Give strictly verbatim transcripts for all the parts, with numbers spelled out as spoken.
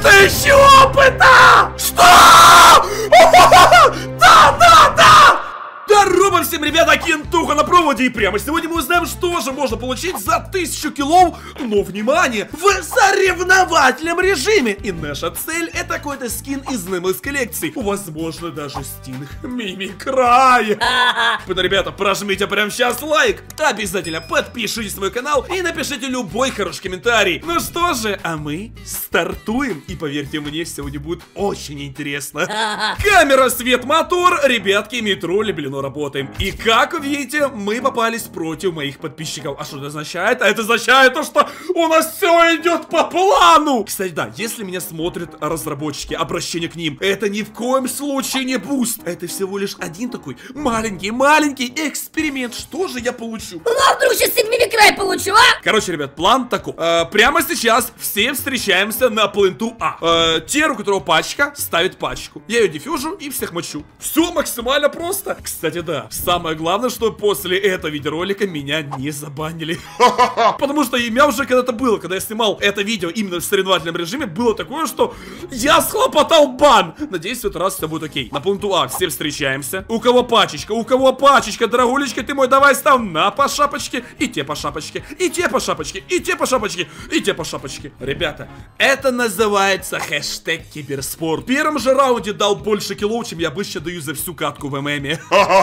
тысячи опыта! Что? Да, да, да! Здорово всем, ребята, Кентуха на проводе. И прямо сегодня мы узнаем, что же можно получить за тысячу киллов. Но, внимание, в соревновательном режиме. И наша цель — это какой-то скин из Немелс коллекции. Возможно, даже стинг Мимикрай. Поэтому, ребята, прожмите прямо сейчас лайк. Обязательно подпишитесь на мой канал и напишите любой хороший комментарий. Ну что же, а мы стартуем. И поверьте мне, сегодня будет очень интересно. Камера, свет, мотор. Ребятки, метро Люблино работаем. И как вы видите, мы попались против моих подписчиков. А что это означает? А это означает то, что у нас все идет по плану. Кстати, да, если меня смотрят разработчики, обращение к ним, это ни в коем случае не буст. Это всего лишь один такой маленький-маленький эксперимент. Что же я получу? Ну, а вдруг сейчас и Мимикрай получу, а? Короче, ребят, план такой. Э, прямо сейчас все встречаемся на пленту А. Э, те, у которого пачка, ставит пачку. Я ее диффюжу и всех мочу. Все максимально просто. Кстати, да, самое главное, что после этого видеоролика меня не забанили. Потому что у меня уже когда-то было, когда я снимал это видео именно в соревновательном режиме, было такое, что я схлопотал бан. Надеюсь, в этот раз все будет окей. На пункту А все встречаемся. У кого пачечка, у кого пачечка, дорогулечка, ты мой, давай став на по шапочке, и те по шапочке, и те по шапочке, и те по шапочке, и те по шапочке. Ребята, это называется хэштег киберспорт. В первом же раунде дал больше киллов, чем я обычно даю за всю катку в ММе.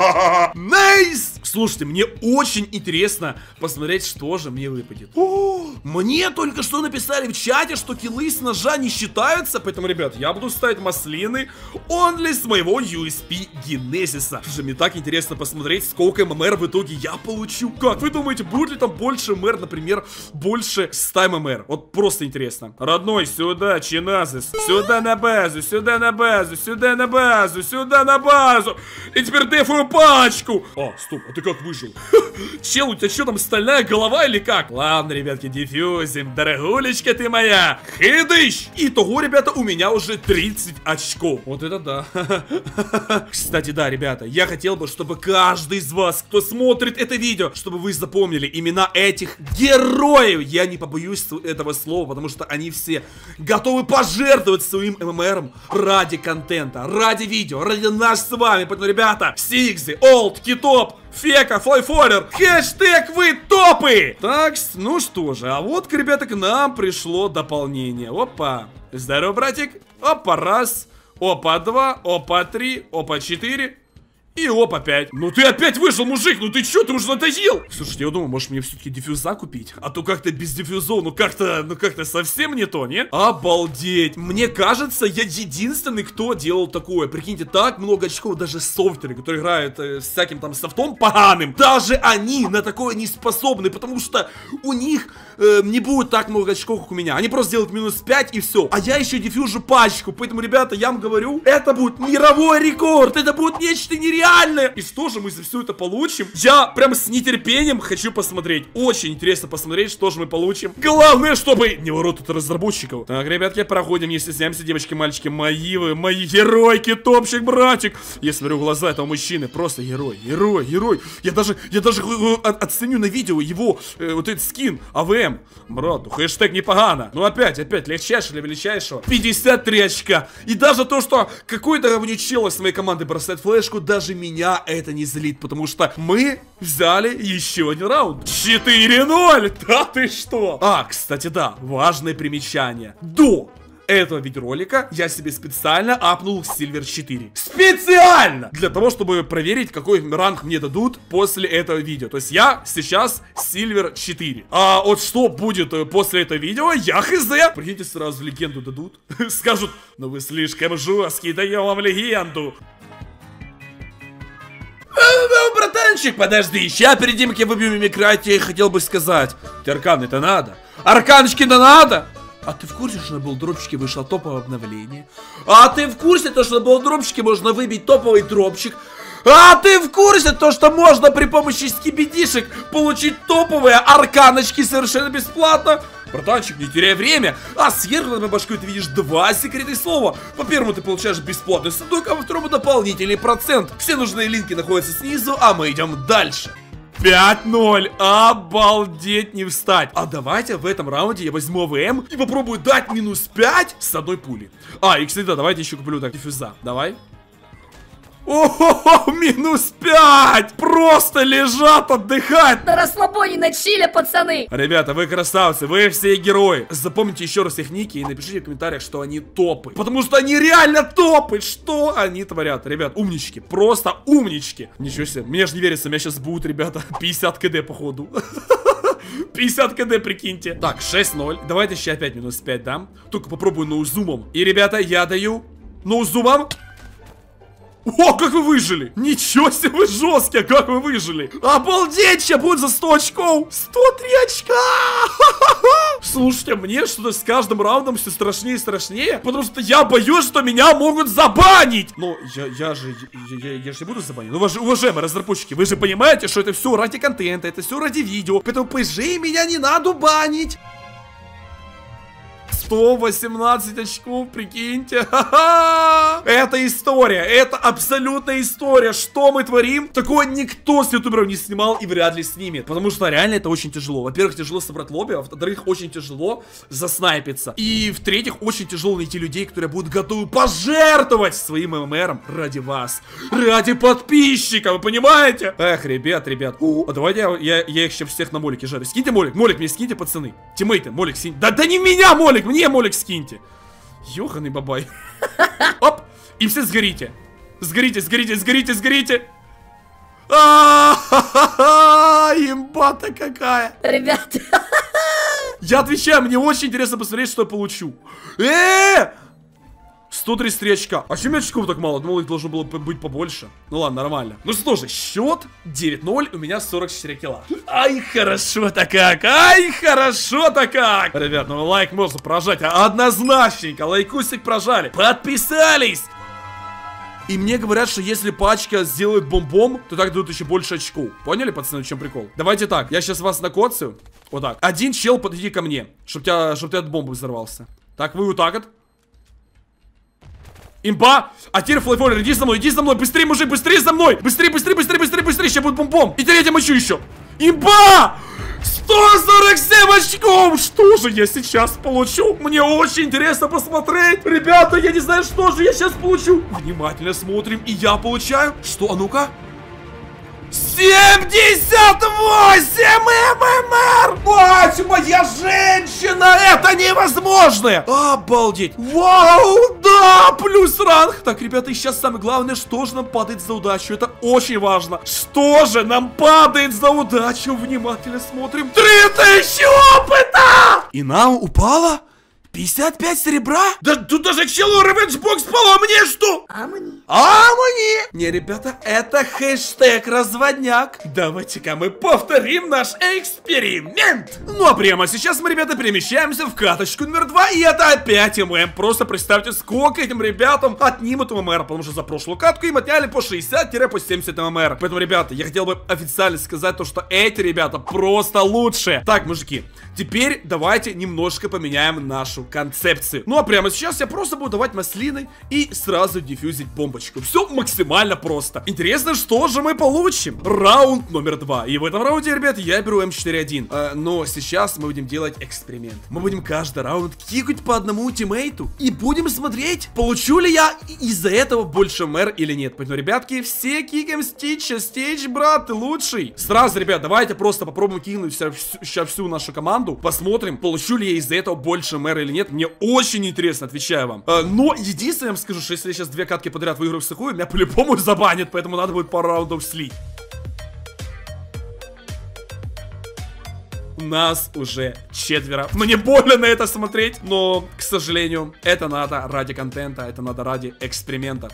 Найс! Слушайте, мне очень интересно посмотреть, что же мне выпадет. О, мне только что написали в чате, что киллы с ножа не считаются. Поэтому, ребят, я буду ставить маслины only с моего ю эс пи Генезиса. Слушай, мне так интересно посмотреть, сколько ММР в итоге я получу. Как вы думаете, будет ли там больше ММР, например, больше ста ММР? Вот просто интересно. Родной, сюда, Чиназис. Сюда на базу, сюда на базу, сюда на базу, сюда на базу. И теперь дефую пачку. А, стоп, а ты как выжил? Чел, у тебя что там, стальная голова или как? Ладно, ребятки, дефьюзим. Дорогулечка ты моя. Хидыщ! Итого, ребята, у меня уже тридцать очков. Вот это да. Кстати, да, ребята, я хотел бы, чтобы каждый из вас, кто смотрит это видео, чтобы вы запомнили имена этих героев. Я не побоюсь этого слова, потому что они все готовы пожертвовать своим ММРом ради контента, ради видео, ради нас с вами. Поэтому, ребята, Сигзи, Олд, Китоп, Фека, Флайфорер, хэштег вы топы! Так, ну что же, а вот, ребята, к нам пришло дополнение. Опа, здорово, братик. Опа, раз, опа, два, опа, три, опа, четыре. И опа, опять. Ну ты опять вышел, мужик, ну ты чё, ты уже надоел? Слушайте, я думаю, может мне все-таки диффюза купить? А то как-то без диффюзов, ну как-то, ну как-то совсем не то, нет? Обалдеть. Мне кажется, я единственный, кто делал такое. Прикиньте, так много очков, даже софтеры, которые играют э, с всяким там софтом поганым, даже они на такое не способны, потому что у них э, не будет так много очков, как у меня. Они просто делают минус пять и все. А я еще диффюжу пачку, поэтому, ребята, я вам говорю, это будет мировой рекорд, это будет нечто нереальное. И что же мы за все это получим? Я прям с нетерпением хочу посмотреть. Очень интересно посмотреть, что же мы получим. Главное, чтобы не ворот от разработчиков. Так, ребятки, проходим, не стесняемся, девочки, мальчики. Мои вы, мои геройки, топчик, братик. Я смотрю в глаза этого мужчины, просто герой, герой, герой. Я даже, я даже оценю на видео его, э, вот этот скин, АВМ. Брат, ну хэштег непогано. Ну опять, опять, легчайшего для величайшего. пятьдесят три очка. И даже то, что какой-то говнючело с моей команды бросает флешку, даже меня это не злит, потому что мы взяли еще один раунд. четыре ноль! Да ты что? А, кстати, да, важное примечание. До этого видеоролика я себе специально апнул Сильвер четыре. Специально! Для того, чтобы проверить, какой ранг мне дадут после этого видео. То есть я сейчас Сильвер четыре. А вот что будет после этого видео, я хз. Прикиньте, сразу легенду дадут. Скажут, ну вы слишком жесткий, даем вам легенду. Ну, братанчик, подожди, сейчас перед тем, как я выбью Мимикрай, я хотел бы сказать. Ты арканы-то надо? Арканочки-то надо? А ты в курсе, что на булдропчике вышло топовое обновление? А ты в курсе, то, что на булдропчике можно выбить топовый дропчик? А ты в курсе, то, что можно при помощи скибидишек получить топовые арканочки совершенно бесплатно? Братанчик, не теряй время. А сверху над моей башкой ты видишь два секретных слова. По первому ты получаешь бесплатный сундук, а по второму дополнительный процент. Все нужные линки находятся снизу, а мы идем дальше. пять ноль. Обалдеть, не встать. А давайте в этом раунде я возьму АВМ и попробую дать минус пять с одной пули. А, и, кстати, да, давайте еще куплю так диффюза. Давай. О-хо-хо, минус пять! Просто лежат, отдыхать! На расслабоне, на чиле, пацаны! Ребята, вы красавцы, вы все герои. Запомните еще раз их ники и напишите в комментариях, что они топы. Потому что они реально топы! Что они творят? Ребят, умнички, просто умнички. Ничего себе, мне же не верится, меня сейчас будут, ребята, пятьдесят кд походу. пятьдесят кд, прикиньте. Так, шесть ноль. Давайте еще опять минус пять дам. Только попробую ноузумом. И, ребята, я даю ноузумом. О, как вы выжили! Ничего себе, вы жесткие, как вы выжили! Обалдеть, сейчас будет за сто очков! сто три очка! Слушайте, мне что-то с каждым раундом все страшнее и страшнее, потому что я боюсь, что меня могут забанить! Ну, я, я же, я, я, я же не буду забанить. Ну, уваж, уважаемые разработчики, вы же понимаете, что это все ради контента, это все ради видео, поэтому пыжи меня не надо банить! сто восемнадцать очков, прикиньте. Ха-ха! Это история, это абсолютная история. Что мы творим? Такого никто с ютуберов не снимал и вряд ли снимет. Потому что реально это очень тяжело. Во-первых, тяжело собрать лобби, а во-вторых, очень тяжело заснайпиться. И в-третьих, очень тяжело найти людей, которые будут готовы пожертвовать своим ММРом ради вас. Ради подписчиков, вы понимаете? Эх, ребят, ребят. А давайте я, я, я их сейчас всех на молике жарю. Скиньте молик, молик мне скиньте, пацаны. Тиммейты, молик скиньте. Да, да не меня молик, мне молик скиньте. Ёханый бабай. Оп, и все сгорите. Сгорите, сгорите, сгорите, сгорите. А-ха-ха-ха, имба-то какая. Ребята. Я отвечаю, мне очень интересно посмотреть, что я получу. Э-э-э! сто тридцать три очка. А почему очков так мало? Думал, их должно было быть побольше. Ну ладно, нормально. Ну что же, счет девять ноль, у меня сорок четыре килла. Ай, хорошо-то как! Ай, хорошо-то как! Ребят, ну лайк можно прожать. Однозначненько, лайкусик прожали. Подписались! И мне говорят, что если пачка сделает бомбом, то так дадут еще больше очков. Поняли, пацаны, в чем прикол? Давайте так, я сейчас вас накоцаю. Вот так. Один чел, подойди ко мне, чтоб тебя, чтоб ты от бомбы взорвался. Так, вы вот так вот. Имба! А теперь флайфоллер, иди за мной, иди за мной, быстрее, мужик, быстрее за мной! Быстрее, быстрее, быстрее, быстрее, быстрее, сейчас будет бомбом! И третья мочу еще! Имба! сто сорок семь очков! Что же я сейчас получу? Мне очень интересно посмотреть! Ребята, я не знаю, что же я сейчас получу! Внимательно смотрим, и я получаю... Что, а ну-ка? семьдесят восемь ММР! Мать моя женщина! Это невозможно! Обалдеть! Вау! Да! Плюс ранг! Так, ребята, и сейчас самое главное, что же нам падает за удачу? Это очень важно! Что же нам падает за удачу? Внимательно смотрим. три тысячи опыта! И нам упало пятьдесят пять серебра? Да тут даже к челу ревенджбокс пало, а мне что? А мне? А мне? Не, ребята, это хэштег разводняк. Давайте-ка мы повторим наш эксперимент. Ну а прямо сейчас мы, ребята, перемещаемся в каточку номер два. И это опять ММ. Просто представьте, сколько этим ребятам отнимут ММР. Потому что за прошлую катку им отняли по шестьдесят-семьдесят ММР. Поэтому, ребята, я хотел бы официально сказать то, что эти ребята просто лучшие. Так, мужики, теперь давайте немножко поменяем нашу концепцию. Ну а прямо сейчас я просто буду давать маслины и сразу дефьюзить бомбочку. Все максимально просто. Интересно, что же мы получим? Раунд номер два. И в этом раунде, ребят, я беру эм четыре один. А, но сейчас мы будем делать эксперимент. Мы будем каждый раунд кикать по одному тиммейту и будем смотреть, получу ли я из-за этого больше мэр или нет. Поэтому, ребятки, все кикаем Стича. Стич, брат, ты лучший. Сразу, ребят, давайте просто попробуем кикнуть вся, всю, всю, всю нашу команду. Посмотрим, получу ли я из-за этого больше мэр или нет. Мне очень интересно, отвечаю вам. А, но единственное, я вам скажу, что если я сейчас две катки подряд выиграю в сухую, меня по-любому забанят, поэтому надо будет пару раундов слить. Нас уже четверо. Мне больно на это смотреть, но, к сожалению, это надо ради контента, это надо ради эксперимента.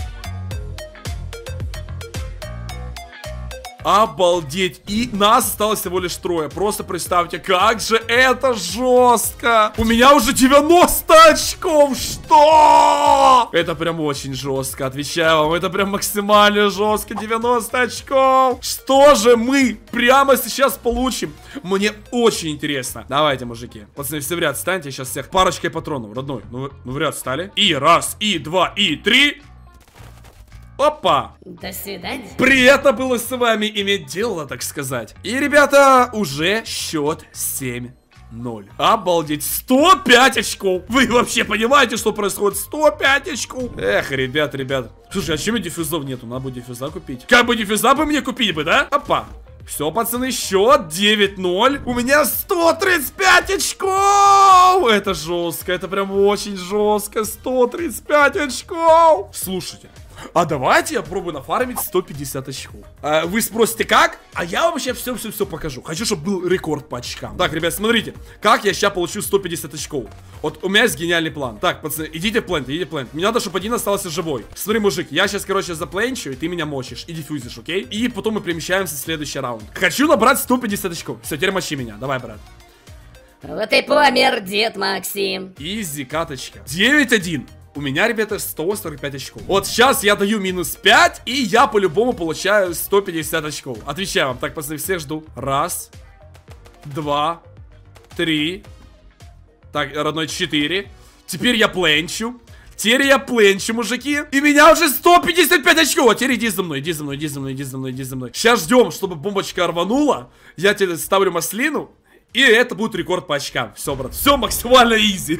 Обалдеть. И нас осталось всего лишь трое. Просто представьте, как же это жестко. У меня уже девяносто очков. Что? Это прям очень жестко. Отвечаю вам, это прям максимально жестко. девяносто очков. Что же мы прямо сейчас получим? Мне очень интересно. Давайте, мужики. Пацаны, все в ряд станьте. Сейчас всех парочкой патронов. Родной, ну, ну в ряд стали. И раз, и два, и три. Опа! До свидания. Приятно было с вами иметь дело, так сказать. И, ребята, уже счет семь ноль. Обалдеть, сто пять очков. Вы вообще понимаете, что происходит? сто пять очков. Эх, ребят, ребят. Слушай, а чем диффюзов нету? Надо бы диффюза купить. Как бы диффюза бы мне купить бы, да? Опа. Все, пацаны, счет девять ноль. У меня сто тридцать пять очков. Это жестко, это прям очень жестко. сто тридцать пять очков. Слушайте. А давайте я пробую нафармить сто пятьдесят очков. а, Вы спросите, как? А я вам сейчас все-все-все покажу. Хочу, чтобы был рекорд по очкам. Так, ребят, смотрите, как я сейчас получу сто пятьдесят очков. Вот у меня есть гениальный план. Так, пацаны, идите в плент, идите в плент. Мне надо, чтобы один остался живой. Смотри, мужик, я сейчас, короче, запленчу, и ты меня мочишь и диффюзишь, окей? И потом мы перемещаемся в следующий раунд. Хочу набрать сто пятьдесят очков. Все, теперь мочи меня, давай, брат. Вот и помер дед Максим. Изи, каточка. девять один. У меня, ребята, сто сорок пять очков. Вот сейчас я даю минус пять, и я по-любому получаю сто пятьдесят очков. Отвечаю вам. Так, пацаны, всех жду. Раз, два, три. Так, родной, четыре. Теперь я пленчу. Теперь я пленчу, мужики. И меня уже сто пятьдесят пять очков. А теперь иди за мной, иди за мной, иди за мной, иди за мной, иди за мной. Сейчас ждем, чтобы бомбочка рванула. Я тебе ставлю маслину. И это будет рекорд по очкам. Все, брат, все максимально изи.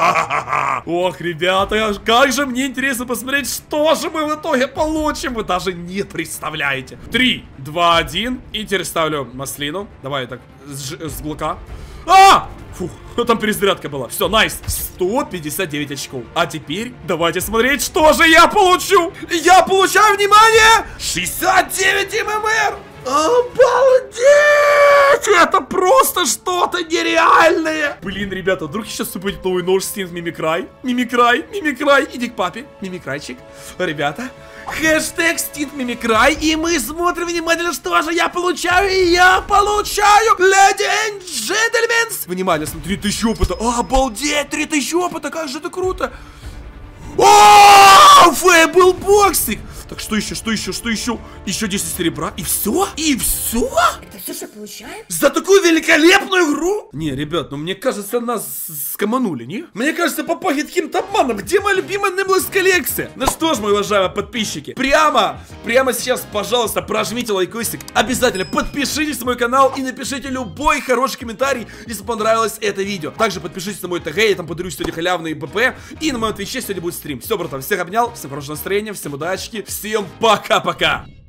Ох, ребята, как же мне интересно посмотреть, что же мы в итоге получим. Вы даже не представляете. три, два, один. И теперь ставлю маслину. Давай так, с, с блока. А! Фух, там перезарядка была. Все, найс. сто пятьдесят девять очков. А теперь давайте смотреть, что же я получу. Я получаю, внимание, шестьдесят девять ММР. Обалдеть! Это просто что-то нереальное! Блин, ребята, вдруг сейчас будет новый нож Стинг Мимикрай? Мимикрай, Мимикрай, иди к папе, Мимикрайчик. Ребята, хэштег Стинг Мимикрай, и мы смотрим внимательно, что же я получаю, и я получаю, леди и джентльмены. Внимание, смотри, три тысячи опыта, обалдеть, три тысячи опыта, как же это круто! О, фейбл боксик! Так, что еще, что еще, что еще? Еще десять серебра, и все? И все? Это все, что получаем? За такую великолепную игру? Не, ребят, ну мне кажется, нас скоманули, не? Мне кажется, попахивает каким-то обманом. Где моя любимая Наmeless коллекция? Ну что ж, мои уважаемые подписчики, прямо, прямо сейчас, пожалуйста, прожмите лайкосик. Обязательно подпишитесь на мой канал и напишите любой хороший комментарий, если понравилось это видео. Также подпишитесь на мой ТГ, я там подарю сегодня халявные БП. И на моем твиче сегодня будет стрим. Все, братан, всех обнял, всем хорошего настроения, всем удачи, всем пока-пока.